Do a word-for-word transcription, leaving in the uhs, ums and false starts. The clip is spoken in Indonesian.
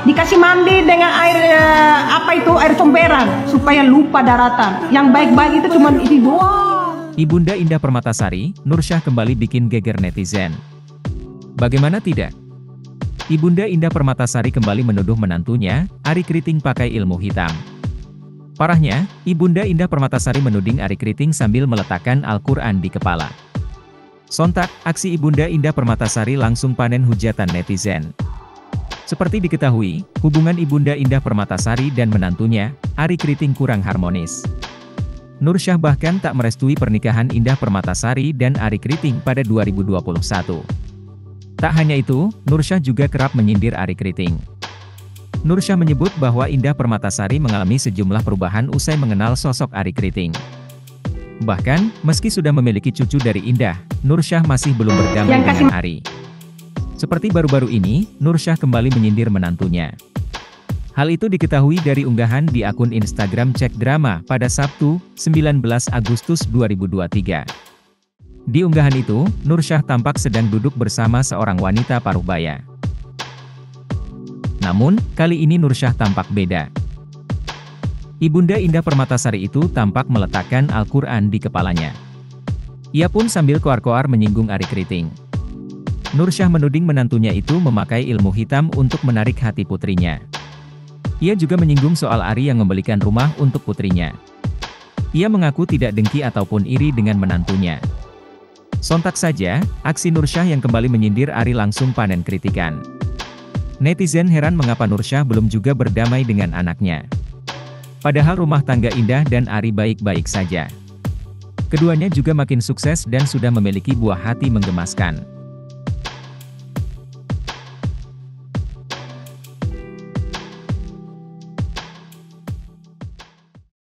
dikasih mandi dengan air eh, apa itu air comberan supaya lupa daratan. Yang baik-baik itu cuma ini doang. Ibunda Indah Permatasari, Nursyah kembali bikin geger netizen. Bagaimana tidak? Ibunda Indah Permatasari kembali menuduh menantunya, Arie Kriting pakai ilmu hitam. Parahnya, Ibunda Indah Permatasari menuding Arie Kriting sambil meletakkan Al-Quran di kepala. Sontak, aksi Ibunda Indah Permatasari langsung panen hujatan netizen. Seperti diketahui, hubungan Ibunda Indah Permatasari dan menantunya, Arie Kriting kurang harmonis. Nursyah bahkan tak merestui pernikahan Indah Permatasari dan Arie Kriting pada dua ribu dua puluh satu. Tak hanya itu, Nursyah juga kerap menyindir Arie Kriting. Nursyah menyebut bahwa Indah Permatasari mengalami sejumlah perubahan usai mengenal sosok Arie Kriting. Bahkan, meski sudah memiliki cucu dari Indah, Nursyah masih belum berdamai dengan Arie. Seperti baru-baru ini, Nursyah kembali menyindir menantunya. Hal itu diketahui dari unggahan di akun Instagram Cek Drama pada Sabtu, sembilan belas Agustus dua ribu dua puluh tiga. Di unggahan itu, Nursyah tampak sedang duduk bersama seorang wanita paruh baya. Namun, kali ini Nursyah tampak beda. Ibunda Indah Permatasari itu tampak meletakkan Al-Quran di kepalanya. Ia pun sambil koar-koar menyinggung Arie Kriting. Nursyah menuding menantunya itu memakai ilmu hitam untuk menarik hati putrinya. Ia juga menyinggung soal Arie yang membelikan rumah untuk putrinya. Ia mengaku tidak dengki ataupun iri dengan menantunya. Sontak saja, aksi Nursyah yang kembali menyindir Arie langsung panen kritikan. Netizen heran mengapa Nursyah belum juga berdamai dengan anaknya. Padahal rumah tangga Indah dan Arie baik-baik saja. Keduanya juga makin sukses dan sudah memiliki buah hati menggemaskan.